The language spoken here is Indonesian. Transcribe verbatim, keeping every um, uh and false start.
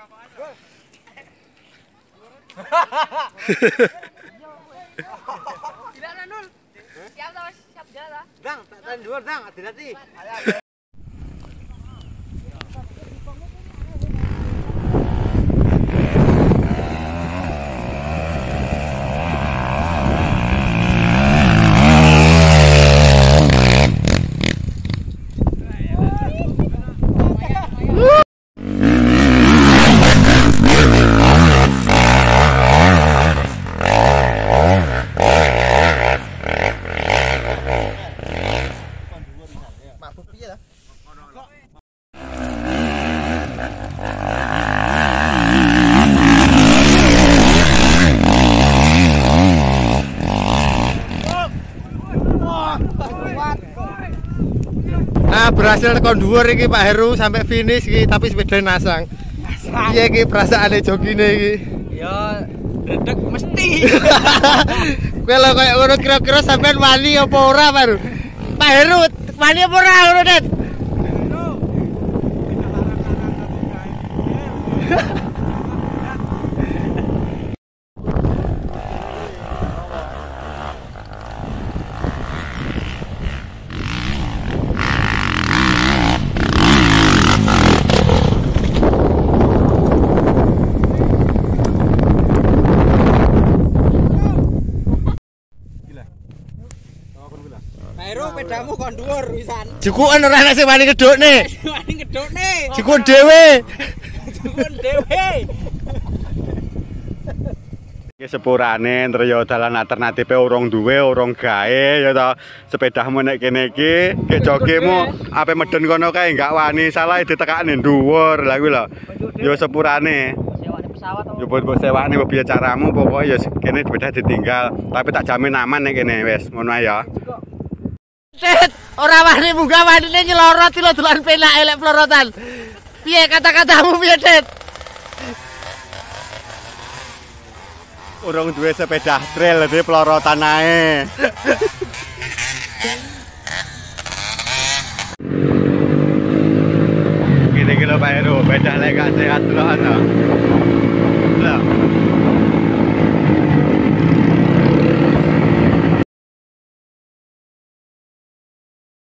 Tidak Nul. Siap dah, siap jalan. Dang, tak tahan dua, dang, hati-hati. Nah, berhasil tekan dhuwur iki Pak Heru sampai finish iki tapi sepeda nasang. Iya iki perasaane jogine iki. Ya, redek mesti. Kowe lho koyo ngono kira-kira sampean wani apa ora, Pak Heru? Pak Heru, wani apa ora ngono, Det? Aero pedamu kon dhuwur wisan. Jukuken ora ana sing wani ngedukne. Wani ngedukne. Jukun dhewe. Jukun dhewe. Iki sepurane ntriya dalan alternatif urung duwe, urung gawe ya to. Sepedamu nek kene iki, gek jogemu ape medun kono kae enggak wani, salah ditekakne dhuwur. Lah kuwi lho. Ya sepurane. Sewane pesawat. Ya buat sewane piye caramu pokoke ya kene sepeda ditinggal, tapi tak jamin aman nek kene wis ngono ae ya. Tet, ora wani munggah wanine nyelorot lho dolan penak elek plorotan. Piye kata-katamu piye, Tet? Urung duwe sepeda trail dhewe plorotan ae. Gini-gini Pak Heru, beda lek gak sehat lho ana.